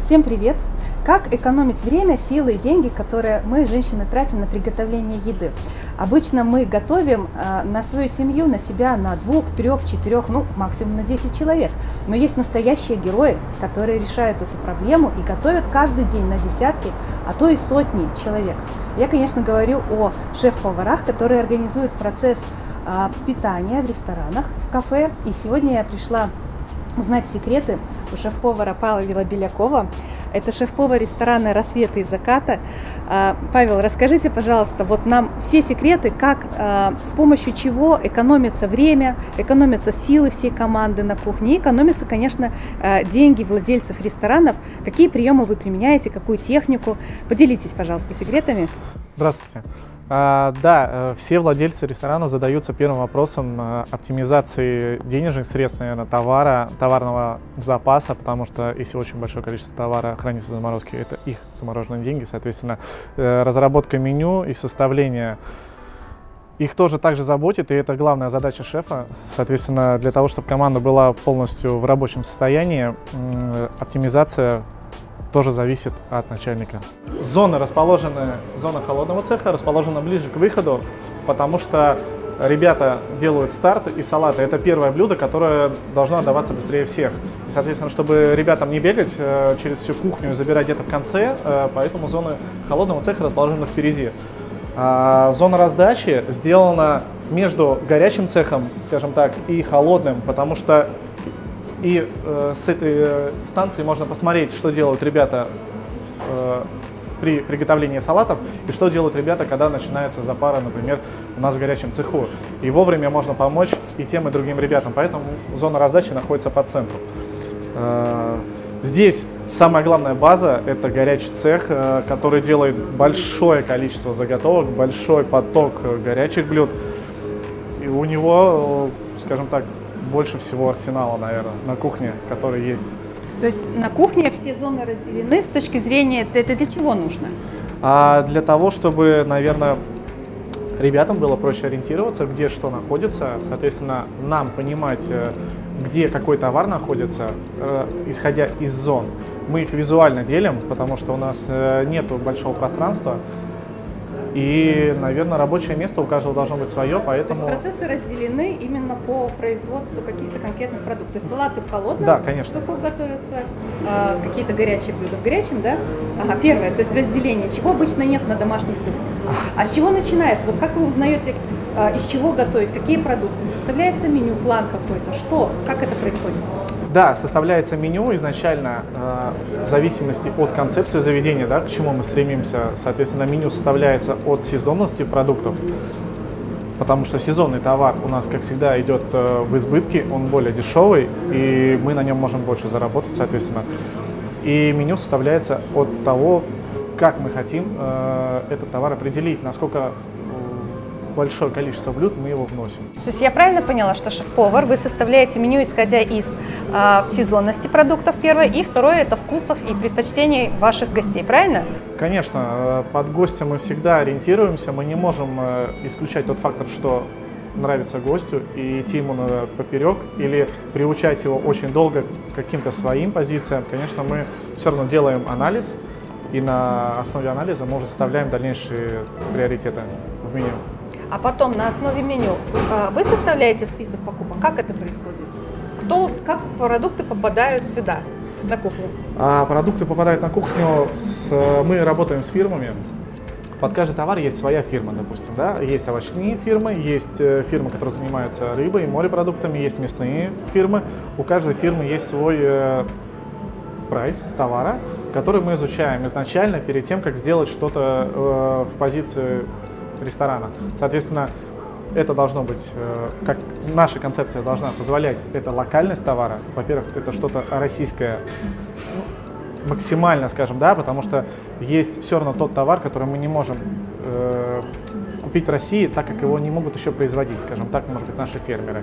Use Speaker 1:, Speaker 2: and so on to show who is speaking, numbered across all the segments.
Speaker 1: Всем привет! Как экономить время, силы и деньги, которые мы, женщины, тратим на приготовление еды? Обычно мы готовим на свою семью, на себя, на 2, 3, 4, ну максимум на 10 человек. Но есть настоящие герои, которые решают эту проблему и готовят каждый день на десятки, а то и сотни человек. Я, конечно, говорю о шеф-поварах, которые организуют процесс питания в ресторанах, в кафе. И сегодня я пришла узнать секреты у шеф-повара Павла Белякова. Это шеф-повар ресторана «Рассветы и заката». Павел, расскажите, пожалуйста, вот нам все секреты, как, с помощью чего экономится время, экономятся силы всей команды на кухне, и экономятся, конечно, деньги владельцев ресторанов. Какие приемы вы применяете, какую технику? Поделитесь, пожалуйста, секретами.
Speaker 2: Здравствуйте. Да, все владельцы ресторанов задаются первым вопросом оптимизации денежных средств, наверное, товарного запаса, потому что если очень большое количество товара хранится в заморозке, это их замороженные деньги, соответственно, разработка меню и составление их тоже также заботит, и это главная задача шефа. Соответственно, для того, чтобы команда была полностью в рабочем состоянии, оптимизация тоже зависит от начальника. Зона холодного цеха расположена ближе к выходу, потому что ребята делают старт и салаты. Это первое блюдо, которое должно отдаваться быстрее всех. И, соответственно, чтобы ребятам не бегать через всю кухню и забирать где-то в конце, поэтому зона холодного цеха расположена впереди. Зона раздачи сделана между горячим цехом, скажем так, и холодным, потому что с этой станции можно посмотреть, что делают ребята при приготовлении салатов и что делают ребята, когда начинается запара, например, у нас в горячем цеху. И вовремя можно помочь и тем, и другим ребятам, поэтому зона раздачи находится по центру. Здесь самая главная база – это горячий цех, который делает большое количество заготовок, большой поток горячих блюд. И у него, скажем так, больше всего арсенала, наверное, на кухне, который есть.
Speaker 1: То есть на кухне все зоны разделены с точки зрения, это для чего нужно?
Speaker 2: Для того, чтобы, наверное, ребятам было проще ориентироваться, где что находится, соответственно, нам понимать, где какой товар находится, исходя из зон. Мы их визуально делим, потому что у нас нету большого пространства. И, наверное, рабочее место у каждого должно быть свое, поэтому…
Speaker 1: То есть процессы разделены именно по производству каких-то конкретных продуктов. То есть салаты в холодном,
Speaker 2: да, конечно,
Speaker 1: цеху готовятся, какие-то горячие блюда в горячем, да? Ага, первое, то есть разделение, чего обычно нет на домашних кухнях. А с чего начинается? Вот как вы узнаете, из чего готовить, какие продукты? Составляется меню, план какой-то, что, как это происходит?
Speaker 2: Да, составляется меню изначально в зависимости от концепции заведения, да, к чему мы стремимся. Соответственно, меню составляется от сезонности продуктов, потому что сезонный товар у нас, как всегда, идет в избытке, он более дешевый, и мы на нем можем больше заработать, соответственно. И меню составляется от того, как мы хотим этот товар определить, насколько большое количество блюд мы его вносим.
Speaker 1: То есть я правильно поняла, что шеф-повар, вы составляете меню, исходя из сезонности продуктов, первое, и второе, это вкусов и предпочтений ваших гостей, правильно?
Speaker 2: Конечно, под гостя мы всегда ориентируемся, мы не можем исключать тот фактор, что нравится гостю, и идти ему поперек, или приучать его очень долго к каким-то своим позициям. Конечно, мы все равно делаем анализ, и на основе анализа мы уже составляем дальнейшие приоритеты в меню.
Speaker 1: А потом на основе меню вы составляете список покупок? Как это происходит? Как продукты попадают сюда, на кухню?
Speaker 2: Продукты попадают на кухню, мы работаем с фирмами. Под каждый товар есть своя фирма, допустим. Да? Есть овощные фирмы, есть фирмы, которые занимаются рыбой и морепродуктами, есть мясные фирмы. У каждой фирмы есть свой прайс товара, который мы изучаем изначально перед тем, как сделать что-то в позиции ресторана. Соответственно, это должно быть, как наша концепция должна позволять, это локальность товара. Во-первых, это что-то российское, максимально, скажем, да, потому что есть все равно тот товар, который мы не можем купить в России, так как его не могут еще производить, скажем так, может быть, наши фермеры.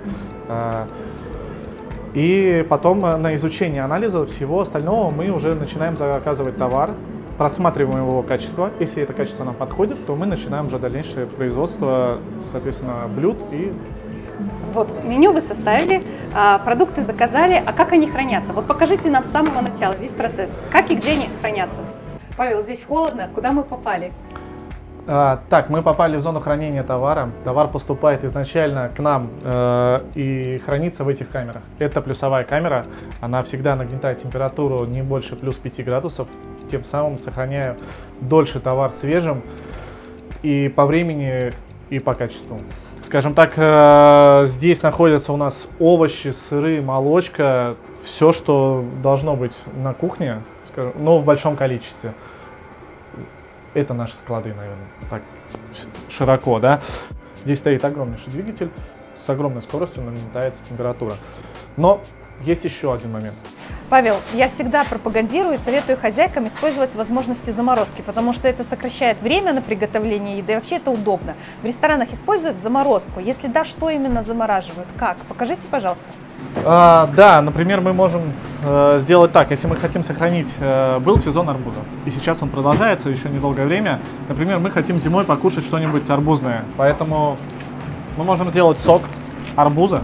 Speaker 2: И потом на изучение анализа всего остального мы уже начинаем заказывать товар, просматриваем его качество. Если это качество нам подходит, то мы начинаем уже дальнейшее производство, соответственно, блюд и
Speaker 1: Вот меню вы составили, продукты заказали, а как они хранятся? Вот покажите нам с самого начала весь процесс, как и где они хранятся. Павел, здесь холодно, куда мы попали?
Speaker 2: Так, мы попали в зону хранения товара. Товар поступает изначально к нам и хранится в этих камерах. Это плюсовая камера, она всегда нагнетает температуру не больше плюс 5 градусов, тем самым сохраняя дольше товар свежим и по времени, и по качеству. Скажем так, здесь находятся у нас овощи, сыры, молочка, все, что должно быть на кухне, скажем, но в большом количестве. Это наши склады, наверное, так широко, да. Здесь стоит огромнейший двигатель, с огромной скоростью нагнетается температура. Но есть еще один момент.
Speaker 1: Павел, я всегда пропагандирую и советую хозяйкам использовать возможности заморозки, потому что это сокращает время на приготовление еды, и вообще это удобно. В ресторанах используют заморозку. Если да, что именно замораживают? Как? Покажите, пожалуйста.
Speaker 2: Да, например, мы можем сделать так, если мы хотим сохранить, был сезон арбуза, и сейчас он продолжается еще недолгое время, например, мы хотим зимой покушать что-нибудь арбузное, поэтому мы можем сделать сок арбуза,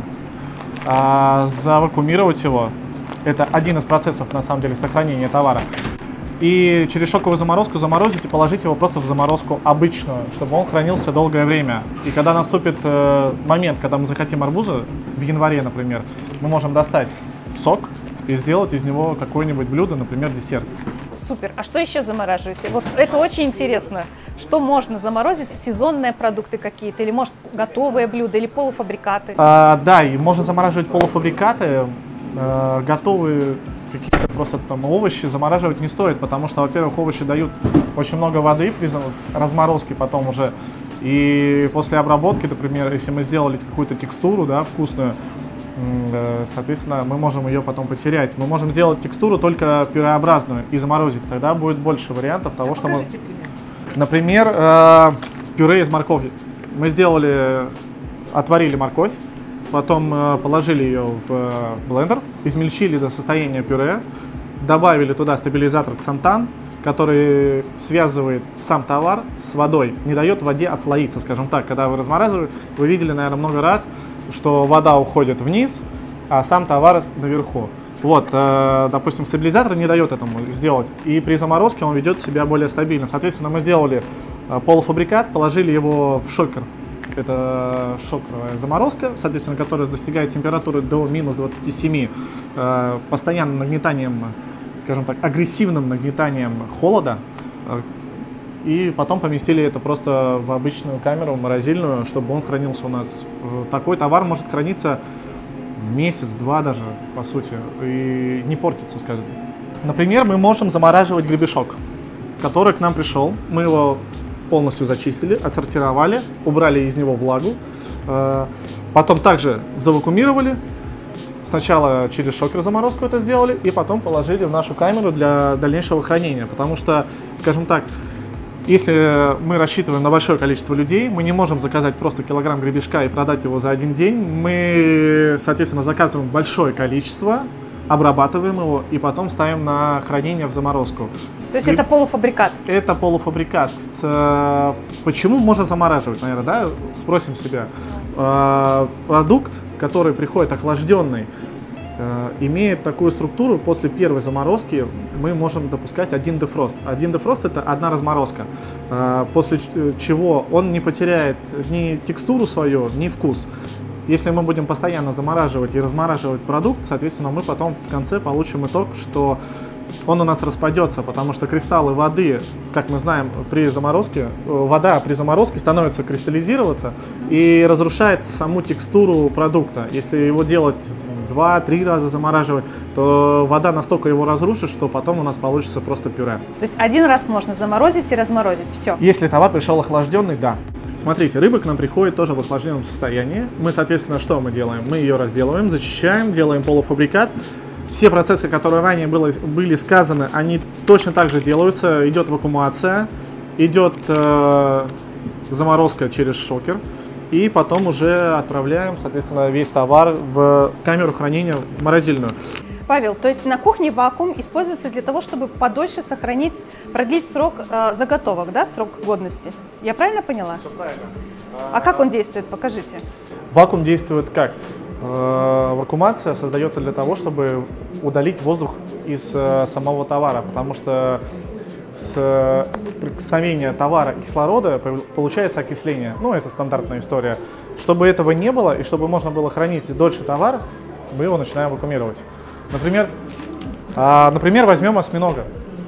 Speaker 2: завакуумировать его, это один из процессов, на самом деле, сохранения товара, и через шоковую заморозку заморозить и положить его просто в заморозку обычную, чтобы он хранился долгое время. И когда наступит момент, когда мы захотим арбуза, в январе, например, мы можем достать сок и сделать из него какое-нибудь блюдо, например, десерт.
Speaker 1: Супер. А что еще замораживаете? Вот это очень интересно. Что можно заморозить? Сезонные продукты какие-то? Или, может, готовые блюда? Или полуфабрикаты?
Speaker 2: Да, и можно замораживать полуфабрикаты. Готовые какие-то просто там овощи замораживать не стоит, потому что, во-первых, овощи дают очень много воды при разморозке потом уже. И после обработки, например, если мы сделали какую-то текстуру, да, вкусную, соответственно, мы можем ее потом потерять. Мы можем сделать текстуру только пюреобразную и заморозить. Тогда будет больше вариантов того, что мы... Например, пюре из моркови. Мы сделали, отварили морковь, потом положили ее в блендер, измельчили до состояния пюре, добавили туда стабилизатор ксантан, который связывает сам товар с водой, не дает воде отслоиться, скажем так. Когда вы размораживаете, вы видели, наверное, много раз, что вода уходит вниз, а сам товар наверху. Вот, допустим, стабилизатор не дает этому сделать, и при заморозке он ведет себя более стабильно. Соответственно, мы сделали полуфабрикат, положили его в шокер. Это шоковая заморозка, соответственно, которая достигает температуры до минус 27, постоянным нагнетанием, скажем так, агрессивным нагнетанием холода. И потом поместили это просто в обычную камеру морозильную, чтобы он хранился у нас. Такой товар может храниться месяц-два даже, по сути, и не портится, скажем. Например, мы можем замораживать гребешок, который к нам пришел. Мы его полностью зачистили, отсортировали, убрали из него влагу, потом также завакуумировали, сначала через шокер заморозку это сделали, и потом положили в нашу камеру для дальнейшего хранения, потому что, скажем так, если мы рассчитываем на большое количество людей, мы не можем заказать просто килограмм гребешка и продать его за один день, мы, соответственно, заказываем большое количество, обрабатываем его и потом ставим на хранение в заморозку.
Speaker 1: То есть это полуфабрикат? Это
Speaker 2: полуфабрикат. Почему можно замораживать, наверное, да? Спросим себя. Продукт, который приходит охлажденный, имеет такую структуру, после первой заморозки мы можем допускать один дефрост. Один дефрост — это одна разморозка, после чего он не потеряет ни текстуру свою, ни вкус. Если мы будем постоянно замораживать и размораживать продукт, соответственно, мы потом в конце получим итог, что он у нас распадется, потому что кристаллы воды, как мы знаем, при заморозке, вода при заморозке становится кристаллизироваться и разрушает саму текстуру продукта. Если его делать 2-3 раза замораживать, то вода настолько его разрушит, что потом у нас получится просто пюре.
Speaker 1: То есть один раз можно заморозить и разморозить, все?
Speaker 2: Если товар пришел охлажденный, да. Смотрите, рыба к нам приходит тоже в охлажденном состоянии. Мы, соответственно, что мы делаем? Мы ее разделываем, зачищаем, делаем полуфабрикат. Все процессы, которые ранее были сказаны, они точно так же делаются. Идет вакуумация, идет заморозка через шокер. И потом уже отправляем, соответственно, весь товар в камеру хранения морозильную.
Speaker 1: Павел, то есть на кухне вакуум используется для того, чтобы подольше сохранить, продлить срок заготовок, да, срок годности? Я правильно поняла?
Speaker 2: Все правильно.
Speaker 1: А как он действует? Покажите.
Speaker 2: Вакуум действует как? Вакуумация создается для того, чтобы удалить воздух из самого товара, потому что с прикосновения товара кислорода получается окисление. Ну, это стандартная история. Чтобы этого не было и чтобы можно было хранить дольше товар, мы его начинаем вакуумировать. Например, возьмем осьминога.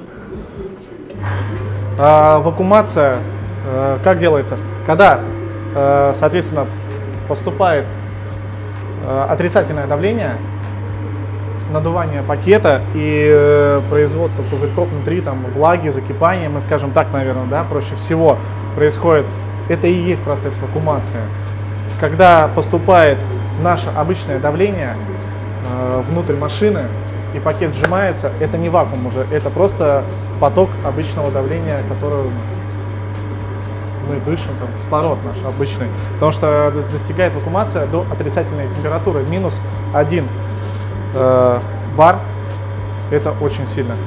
Speaker 2: Вакуумация как делается? Когда, соответственно, поступает отрицательное давление, надувание пакета и производство пузырьков внутри, там, влаги, закипание, мы скажем так, наверное, да, проще всего происходит. Это и есть процесс вакуумации. Когда поступает наше обычное давление внутрь машины и пакет сжимается, это не вакуум уже, это просто поток обычного давления, который мы дышим, там, кислород наш обычный, потому что достигает вакуумация до отрицательной температуры, -1 бар, это очень сильно.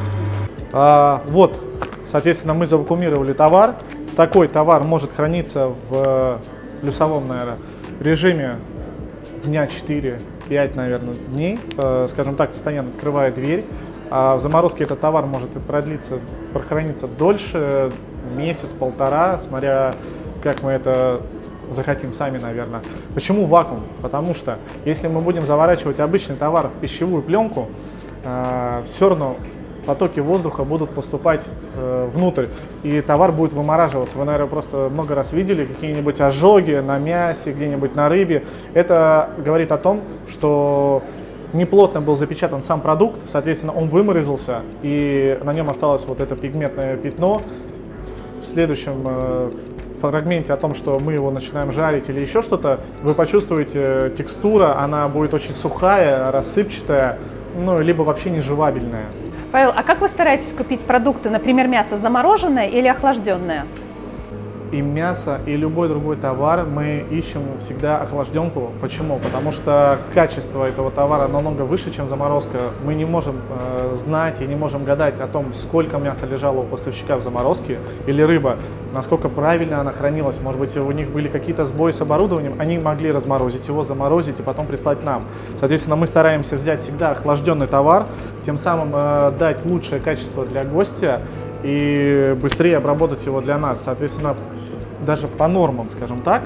Speaker 2: Вот, соответственно, мы завакуумировали товар. Такой товар может храниться в плюсовом, наверное, режиме дня 4-5, наверное, дней, скажем так, постоянно открывая дверь. А в заморозке этот товар может прохраниться дольше, месяц-полтора, смотря как мы это захотим сами, наверное. Почему вакуум? Потому что если мы будем заворачивать обычный товар в пищевую пленку, все равно потоки воздуха будут поступать внутрь, и товар будет вымораживаться. Вы, наверное, просто много раз видели какие-нибудь ожоги на мясе, где-нибудь на рыбе. Это говорит о том, что неплотно был запечатан сам продукт, соответственно, он выморозился, и на нем осталось вот это пигментное пятно. В следующем фрагменте о том, что мы его начинаем жарить или еще что-то, вы почувствуете текстура, она будет очень сухая, рассыпчатая, ну, либо вообще не жевабельная.
Speaker 1: Павел, а как вы стараетесь купить продукты, например, мясо замороженное или охлажденное?
Speaker 2: И мясо, и любой другой товар мы ищем всегда охлажденку. Почему? Потому что качество этого товара намного выше, чем заморозка. Мы не можем знать и не можем гадать о том, сколько мяса лежало у поставщика в заморозке, или рыба, насколько правильно она хранилась. Может быть, у них были какие-то сбои с оборудованием, они могли разморозить его, заморозить и потом прислать нам. Соответственно, мы стараемся взять всегда охлажденный товар, тем самым дать лучшее качество для гостя и быстрее обработать его для нас. Соответственно, даже по нормам, скажем так,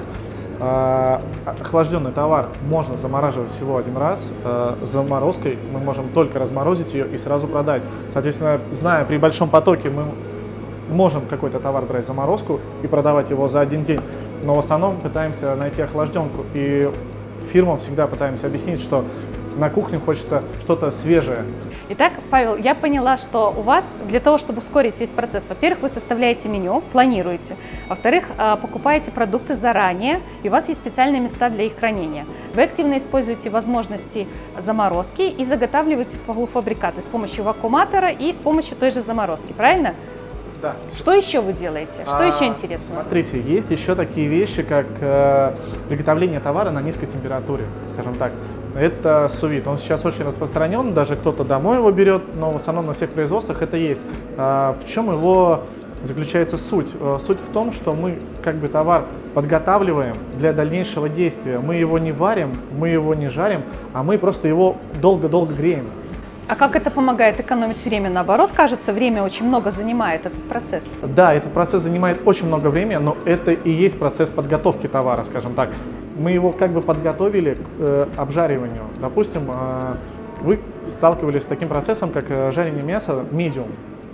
Speaker 2: охлажденный товар можно замораживать всего один раз. Заморозкой мы можем только разморозить ее и сразу продать. Соответственно, зная, при большом потоке мы можем какой-то товар брать заморозку и продавать его за один день, но в основном пытаемся найти охлажденку. И фирмам всегда пытаемся объяснить, что на кухне хочется что-то свежее.
Speaker 1: Итак, Павел, я поняла, что у вас для того, чтобы ускорить весь процесс, во-первых, вы составляете меню, планируете, во-вторых, покупаете продукты заранее, и у вас есть специальные места для их хранения. Вы активно используете возможности заморозки и заготавливаете полуфабрикаты с помощью вакууматора и с помощью той же заморозки, правильно?
Speaker 2: Да.
Speaker 1: Что еще вы делаете? Что еще интересно?
Speaker 2: Смотрите, есть еще такие вещи, как приготовление товара на низкой температуре, скажем так. Это сous-вид. Он сейчас очень распространен, даже кто-то домой его берет, но в основном на всех производствах это есть. В чем его заключается суть? Суть в том, что мы как бы товар подготавливаем для дальнейшего действия. Мы его не варим, мы его не жарим, а мы просто его долго-долго греем.
Speaker 1: А как это помогает экономить время? Наоборот, кажется, время очень много занимает этот процесс.
Speaker 2: Да, этот процесс занимает очень много времени, но это и есть процесс подготовки товара, скажем так. Мы его как бы подготовили к обжариванию. Допустим, вы сталкивались с таким процессом, как жарение мяса medium.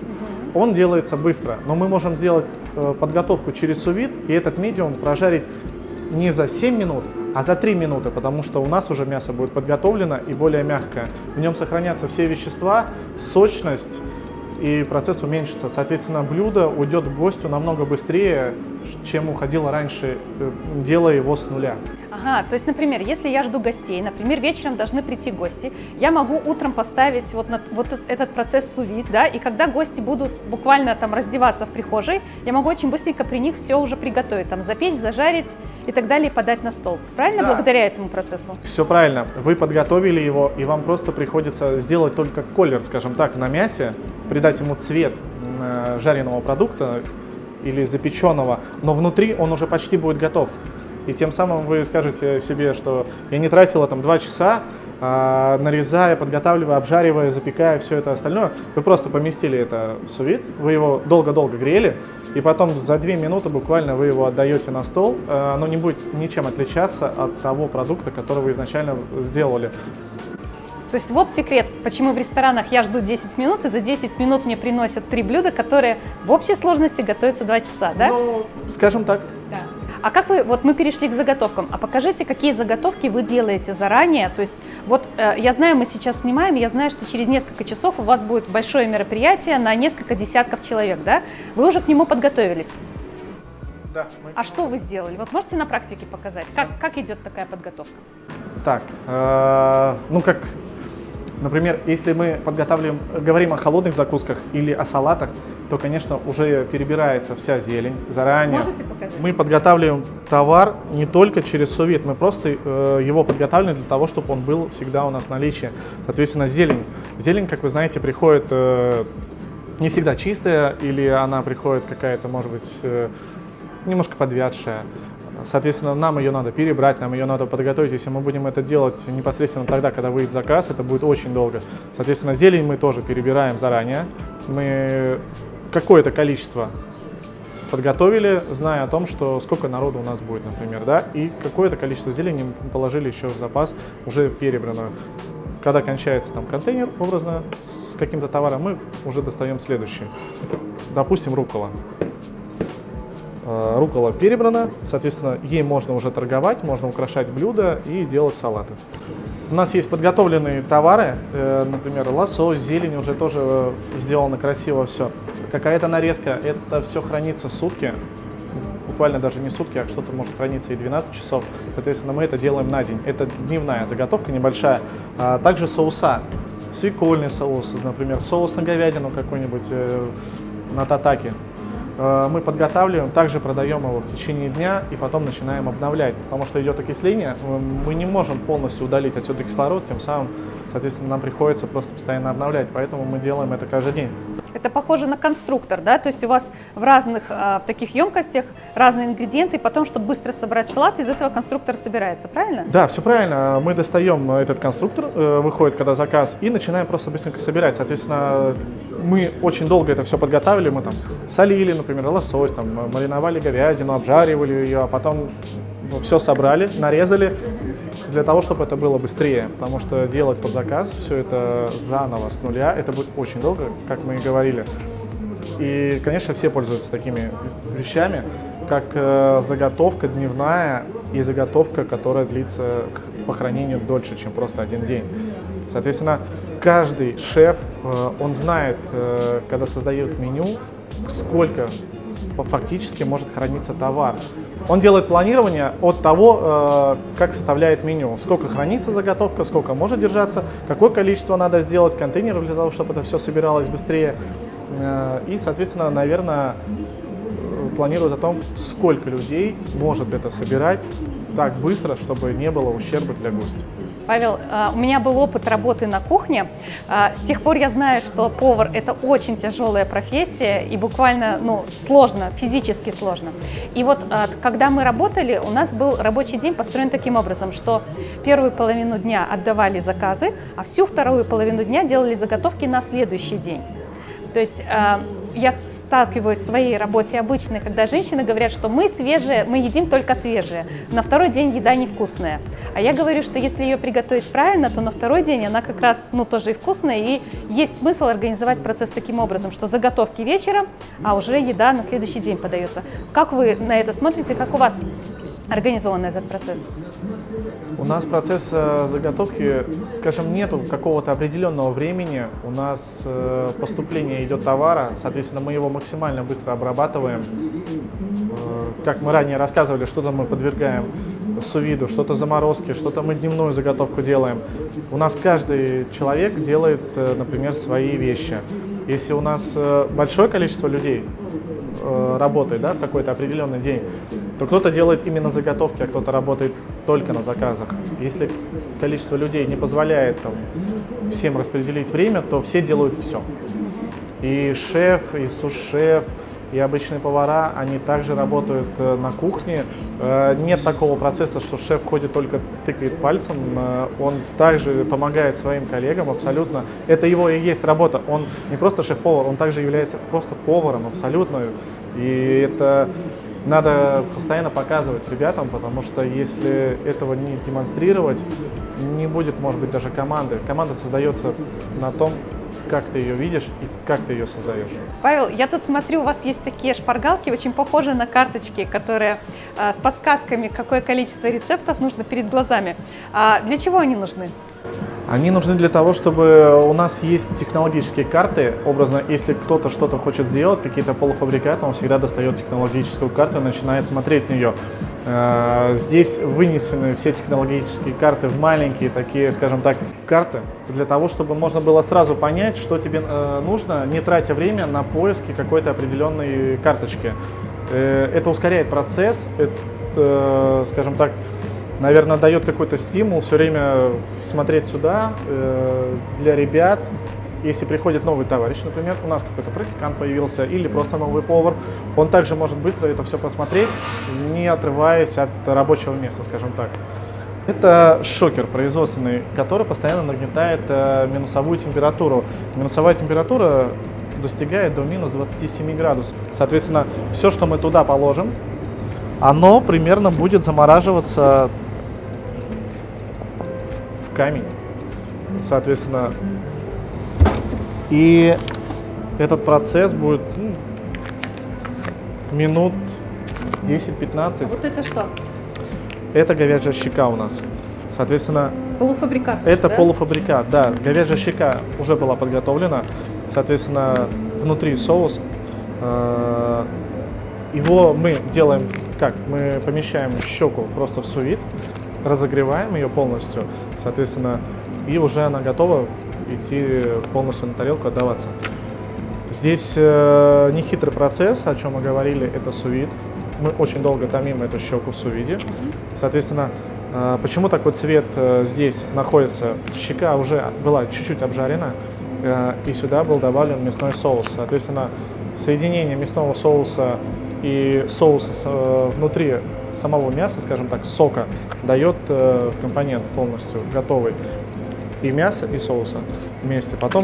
Speaker 2: Он делается быстро, но мы можем сделать подготовку через сous-вид и этот medium прожарить не за 7 минут, а за 3 минуты, потому что у нас уже мясо будет подготовлено и более мягкое. В нем сохранятся все вещества, сочность, и процесс уменьшится. Соответственно, блюдо уйдет к гостю намного быстрее, чем уходило раньше, делая его с нуля.
Speaker 1: Ага, то есть, например, если я жду гостей, например, вечером должны прийти гости, я могу утром поставить вот этот процесс сous-вид, да, и когда гости будут буквально там раздеваться в прихожей, я могу очень быстренько при них все уже приготовить, там запечь, зажарить и так далее, и подать на стол. Правильно, да, благодаря этому процессу?
Speaker 2: Все правильно. Вы подготовили его, и вам просто приходится сделать только колер, скажем так, на мясе, придать ему цвет жареного продукта или запеченного, но внутри он уже почти будет готов. и тем самым вы скажете себе, что я не тратила там 2 часа, нарезая, подготавливая, обжаривая, запекая, все это остальное. Вы просто поместили это в сous-вид, вы его долго-долго грели, и потом за 2 минуты буквально вы его отдаете на стол. Оно не будет ничем отличаться от того продукта, который вы изначально сделали.
Speaker 1: То есть вот секрет, почему в ресторанах я жду 10 минут, и за 10 минут мне приносят 3 блюда, которые в общей сложности готовятся 2 часа, да?
Speaker 2: Ну, скажем так.
Speaker 1: Да. А как вы, вот мы перешли к заготовкам, а покажите, какие заготовки вы делаете заранее. То есть вот я знаю, мы сейчас снимаем, я знаю, что через несколько часов у вас будет большое мероприятие на несколько десятков человек, да? Вы уже к нему подготовились.
Speaker 2: Да.
Speaker 1: А что вы сделали? Вот можете на практике показать, как идет такая подготовка?
Speaker 2: Так, ну как, например, если мы говорим о холодных закусках или о салатах, то, конечно, уже перебирается вся зелень заранее.
Speaker 1: Можете показать?
Speaker 2: Мы подготавливаем товар не только через сous-вид, мы просто его подготавливаем для того, чтобы он был всегда у нас в наличии. Соответственно, зелень. Зелень, как вы знаете, приходит не всегда чистая, или она приходит какая-то, может быть, немножко подвядшая. Соответственно, нам ее надо перебрать, нам ее надо подготовить. Если мы будем это делать непосредственно тогда, когда выйдет заказ, это будет очень долго. Соответственно, зелень мы тоже перебираем заранее. Мы какое-то количество подготовили, зная о том, что сколько народу у нас будет, например, да, и какое-то количество зелени мы положили еще в запас, уже перебранную. Когда кончается там контейнер, образно, с каким-то товаром, мы уже достаем следующий. Допустим, руккола. Руккола перебрана, соответственно, ей можно уже торговать, можно украшать блюда и делать салаты. У нас есть подготовленные товары, например, лосось, зелень, уже тоже сделано красиво все. Какая-то нарезка, это все хранится сутки, буквально даже не сутки, а что-то может храниться и 12 часов. Соответственно, мы это делаем на день. Это дневная заготовка небольшая. Также соуса, свекольный соус, например, соус на говядину какой-нибудь, на татаки. Мы подготавливаем, также продаем его в течение дня и потом начинаем обновлять, потому что идет окисление, мы не можем полностью удалить отсюда кислород, тем самым, соответственно, нам приходится просто постоянно обновлять, поэтому мы делаем это каждый день.
Speaker 1: Это похоже на конструктор, да? То есть у вас в разных в таких емкостях разные ингредиенты, и потом, чтобы быстро собрать салат, из этого конструктор собирается, правильно?
Speaker 2: Да, все правильно. Мы достаем этот конструктор, выходит когда заказ, и начинаем просто быстренько собирать. Соответственно, мы очень долго это все подготавливали, мы там солили, например, лосось, там, мариновали говядину, обжаривали ее, а потом все собрали, нарезали, для того, чтобы это было быстрее, потому что делать под заказ все это заново с нуля, это будет очень долго, как мы и говорили. И, конечно, все пользуются такими вещами, как заготовка дневная и заготовка, которая длится по хранению дольше, чем просто один день. Соответственно, каждый шеф, он знает, когда создает меню, сколько фактически может храниться товар. Он делает планирование от того, как составляет меню, сколько хранится заготовка, сколько может держаться, какое количество надо сделать контейнеров для того, чтобы это все собиралось быстрее. И, соответственно, наверное, планирует о том, сколько людей может это собирать так быстро, чтобы не было ущерба для гостя.
Speaker 1: Павел, у меня был опыт работы на кухне. С тех пор я знаю, что повар – это очень тяжелая профессия и буквально сложно, физически сложно. И вот когда мы работали, у нас был рабочий день построен таким образом, что первую половину дня отдавали заказы, а всю вторую половину дня делали заготовки на следующий день. То есть я сталкиваюсь в своей работе обычной, когда женщины говорят, что мы свежие, мы едим только свежее, на второй день еда невкусная. А я говорю, что если ее приготовить правильно, то на второй день она как раз тоже и вкусная, и есть смысл организовать процесс таким образом, что заготовки вечером, а уже еда на следующий день подается. Как вы на это смотрите, как у вас организован этот процесс?
Speaker 2: У нас процесс заготовки, скажем, нету какого-то определенного времени. У нас поступление идет товара, соответственно, мы его максимально быстро обрабатываем. Как мы ранее рассказывали, что-то мы подвергаем сous-виду, что-то заморозки, что-то мы дневную заготовку делаем. У нас каждый человек делает, например, свои вещи. Если у нас большое количество людей работает, да, в какой-то определенный день, то кто-то делает именно заготовки, а кто-то работает только на заказах. Если количество людей не позволяет всем распределить время, то все делают все. И шеф, и сус-шеф, и обычные повара, они также работают на кухне. Нет такого процесса, что шеф ходит только тыкает пальцем, он также помогает своим коллегам абсолютно. Это его и есть работа. Он не просто шеф-повар, он также является просто поваром абсолютно. И это надо постоянно показывать ребятам, потому что если этого не демонстрировать, не будет, может быть, даже команды. Команда создается на том, как ты ее видишь и как ты ее создаешь.
Speaker 1: Павел, я тут смотрю, у вас есть такие шпаргалки, очень похожие на карточки, которые с подсказками, какое количество рецептов нужно перед глазами. Для чего они нужны?
Speaker 2: Они нужны для того, чтобы у нас есть технологические карты. Образно, если кто-то что-то хочет сделать, какие-то полуфабрикаты, он всегда достает технологическую карту и начинает смотреть на нее. Здесь вынесены все технологические карты в маленькие такие, скажем так, карты, для того, чтобы можно было сразу понять, что тебе нужно, не тратя время на поиски какой-то определенной карточки. Это ускоряет процесс, это, скажем так, наверное, дает какой-то стимул все время смотреть сюда для ребят. Если приходит новый товарищ, например, у нас какой-то практикант появился или просто новый повар, он также может быстро это все посмотреть, не отрываясь от рабочего места, скажем так. Это шокер производственный, который постоянно нагнетает минусовую температуру. Минусовая температура достигает до минус 27 градусов. Соответственно, все, что мы туда положим, оно примерно будет замораживаться в камень. Соответственно, и этот процесс будет минут 10-15.
Speaker 1: А вот это что?
Speaker 2: Это говяжья щека у нас. Соответственно,
Speaker 1: полуфабрикат.
Speaker 2: Это
Speaker 1: да?
Speaker 2: полуфабрикат, да. Говяжья щека уже была подготовлена. Соответственно, внутри соус. Его мы делаем как? Мы помещаем щеку просто в су-вид, разогреваем ее полностью, соответственно, и уже она готова идти полностью на тарелку, отдаваться. Здесь нехитрый процесс, о чем мы говорили, это су-вид. Мы очень долго томим эту щеку в су-виде. Соответственно, почему такой цвет здесь находится? Щека уже была чуть-чуть обжарена, и сюда был добавлен мясной соус. Соответственно, соединение мясного соуса и соуса внутри самого мяса, скажем так, сока, дает компонент полностью готовый. И мяса, и соуса вместе. Потом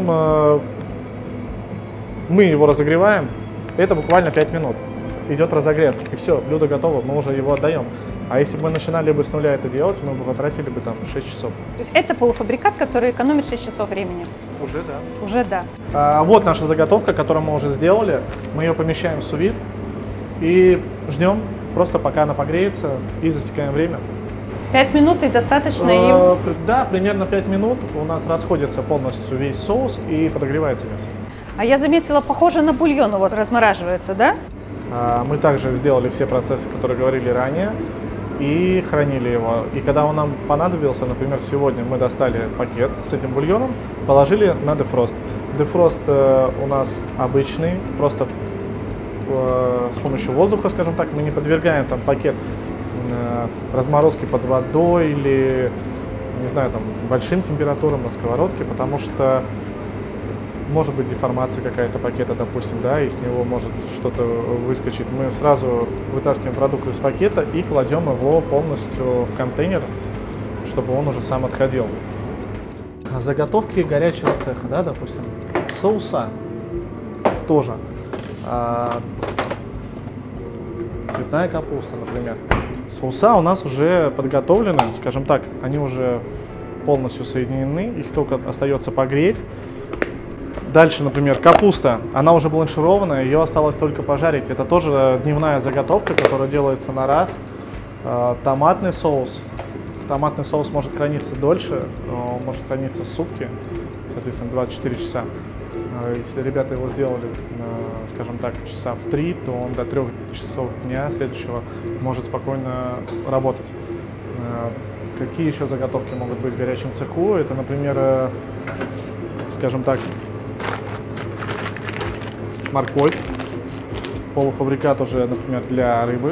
Speaker 2: мы его разогреваем. Это буквально 5 минут. Идет разогрев. И все, блюдо готово, мы уже его отдаем. А если бы мы начинали бы с нуля это делать, мы бы потратили бы там 6 часов.
Speaker 1: То есть это полуфабрикат, который экономит 6 часов времени?
Speaker 2: Уже да.
Speaker 1: Уже да.
Speaker 2: Вот наша заготовка, которую мы уже сделали. Мы ее помещаем в су-вид и ждем просто пока она погреется и засекаем время.
Speaker 1: 5 минут и достаточно?
Speaker 2: Да, примерно 5 минут. У нас расходится полностью весь соус и подогревается мясо.
Speaker 1: А я заметила, похоже на бульон у вас размораживается, да?
Speaker 2: Мы также сделали все процессы, которые говорили ранее, и хранили его. И когда он нам понадобился, например, сегодня мы достали пакет с этим бульоном, положили на дефрост. Дефрост у нас обычный, просто с помощью воздуха, скажем так, мы не подвергаем там пакет разморозки под водой или, не знаю, там, большим температурам на сковородке, потому что может быть деформация какая-то пакета, допустим, да, и с него может что-то выскочить. Мы сразу вытаскиваем продукт из пакета и кладем его полностью в контейнер, чтобы он уже сам отходил. Заготовки горячего цеха, да, допустим, соуса тоже. Цветная капуста, например. Соуса у нас уже подготовлены, скажем так, они уже полностью соединены, их только остается погреть. Дальше, например, капуста, она уже бланширована, ее осталось только пожарить. Это тоже дневная заготовка, которая делается на раз. Томатный соус. Томатный соус может храниться дольше, может храниться сутки, соответственно, 24 часа. Если ребята его сделали, скажем так, часа в 3, то он до 3 часов дня следующего может спокойно работать. Какие еще заготовки могут быть в горячем цеху? Это, например, скажем так, морковь, полуфабрикат уже, например, для рыбы.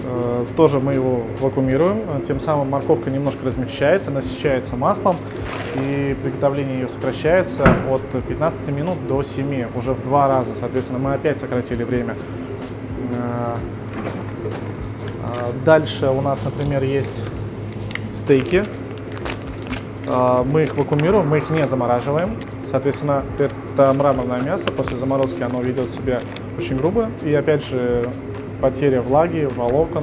Speaker 2: Тоже мы его вакуумируем, тем самым морковка немножко размягчается, насыщается маслом, и приготовление ее сокращается от 15 минут до 7, уже в 2 раза. Соответственно, мы опять сократили время. Дальше у нас, например, есть стейки. Мы их вакуумируем, мы их не замораживаем. Соответственно, это мраморное мясо. После заморозки оно ведет себя очень грубо. И опять же, потеря влаги, волокон,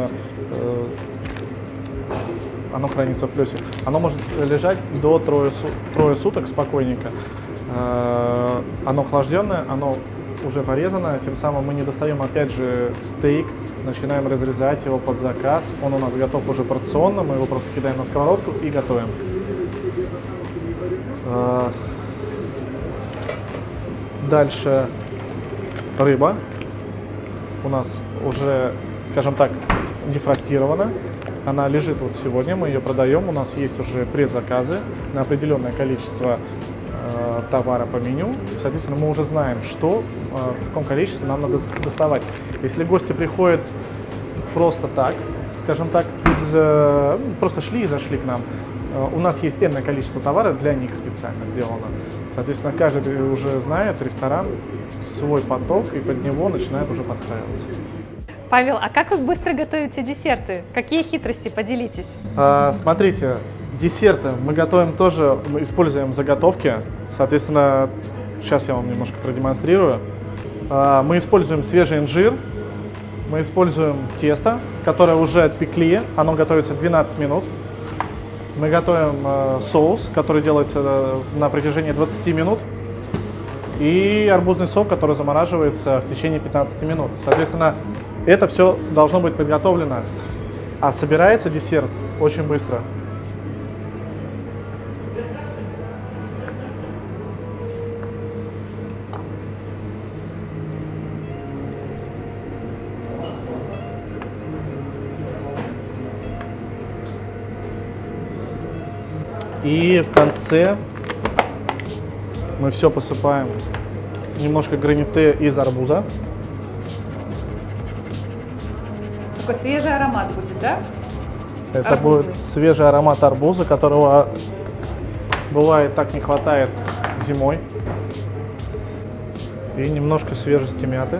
Speaker 2: оно хранится в плюсе. Оно может лежать до трое суток спокойненько. Оно охлажденное, оно уже порезано. Тем самым мы не достаем опять же стейк, начинаем разрезать его под заказ. Он у нас готов уже порционно, мы его просто кидаем на сковородку и готовим. Дальше рыба у нас уже, скажем так, дефростирована. Она лежит вот сегодня, мы ее продаем. У нас есть уже предзаказы на определенное количество товара по меню. Соответственно, мы уже знаем, что, в каком количестве нам надо доставать. Если гости приходят просто так, скажем так, просто шли и зашли к нам, у нас есть энное количество товара для них специально сделано. Соответственно, каждый уже знает ресторан, свой поток, и под него начинает уже подстраиваться.
Speaker 1: Павел, а как вы быстро готовите десерты? Какие хитрости? Поделитесь.
Speaker 2: Смотрите, десерты мы готовим тоже, мы используем заготовки. Соответственно, сейчас я вам немножко продемонстрирую. Мы используем свежий инжир, мы используем тесто, которое уже отпекли, оно готовится 12 минут. Мы готовим соус, который делается на протяжении 20 минут. И арбузный сок, который замораживается в течение 15 минут. Соответственно, это все должно быть подготовлено. А собирается десерт очень быстро. И в конце мы все посыпаем немножко граните из арбуза.
Speaker 1: Такой свежий аромат будет, да?
Speaker 2: Это
Speaker 1: Арбузный.
Speaker 2: будет свежий аромат арбуза, которого бывает так не хватает зимой. И немножко свежести мяты.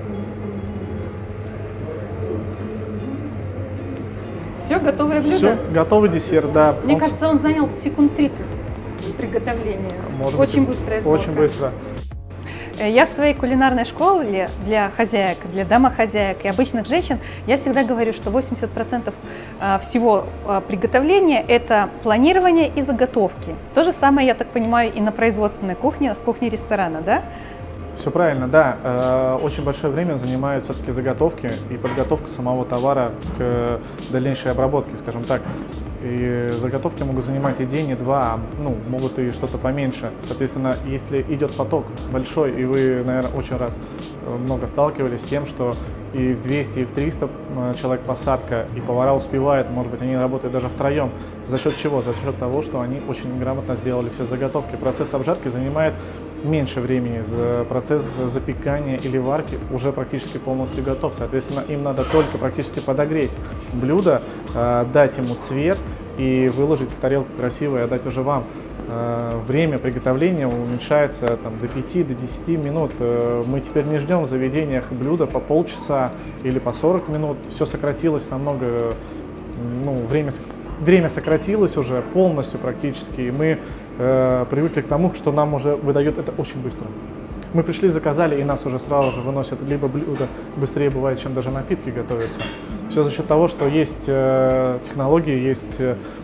Speaker 1: Все, готовое блюдо?
Speaker 2: Все, готовый десерт, да.
Speaker 1: Мне кажется, он занял секунд 30 приготовления. Очень быстрая сборка.
Speaker 2: Очень быстро.
Speaker 1: Я в своей кулинарной школе для хозяек, для домохозяек и обычных женщин, я всегда говорю, что 80% всего приготовления – это планирование и заготовки. То же самое, я так понимаю, и на производственной кухне, в кухне ресторана, да?
Speaker 2: Все правильно, да. Очень большое время занимают все-таки заготовки и подготовка самого товара к дальнейшей обработке, скажем так. И заготовки могут занимать и день, и два, ну, могут и что-то поменьше. Соответственно, если идет поток большой, и вы, наверное, очень раз много сталкивались с тем, что и в 200, и в 300 человек посадка, и повара успевают, может быть, они работают даже втроем. За счет чего? За счет того, что они очень грамотно сделали все заготовки. Процесс обжарки занимает меньше времени, процесс запекания или варки уже практически полностью готов. Соответственно, им надо только практически подогреть блюдо, дать ему цвет и выложить в тарелку красиво и отдать уже вам. Время приготовления уменьшается там, до 5-10 минут. Мы теперь не ждем в заведениях блюда по полчаса или по 40 минут. Все сократилось намного, ну, время сократилось уже полностью практически. И мы привыкли к тому, что нам уже выдают это очень быстро. Мы пришли, заказали, и нас уже сразу же выносят, либо блюдо быстрее бывает, чем даже напитки готовятся. Все за счет того, что есть технологии, есть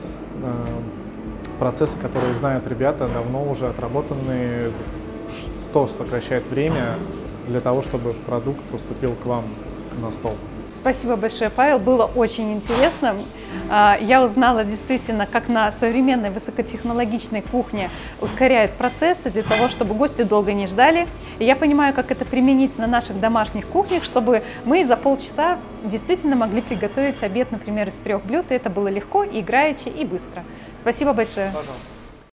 Speaker 2: процессы, которые знают ребята, давно уже отработанные, что сокращает время для того, чтобы продукт поступил к вам на стол.
Speaker 1: Спасибо большое, Павел, было очень интересно. Я узнала действительно, как на современной высокотехнологичной кухне ускоряют процессы для того, чтобы гости долго не ждали. И я понимаю, как это применить на наших домашних кухнях, чтобы мы за полчаса действительно могли приготовить обед, например, из 3 блюд. И это было легко, играюче и быстро. Спасибо большое.
Speaker 2: Пожалуйста.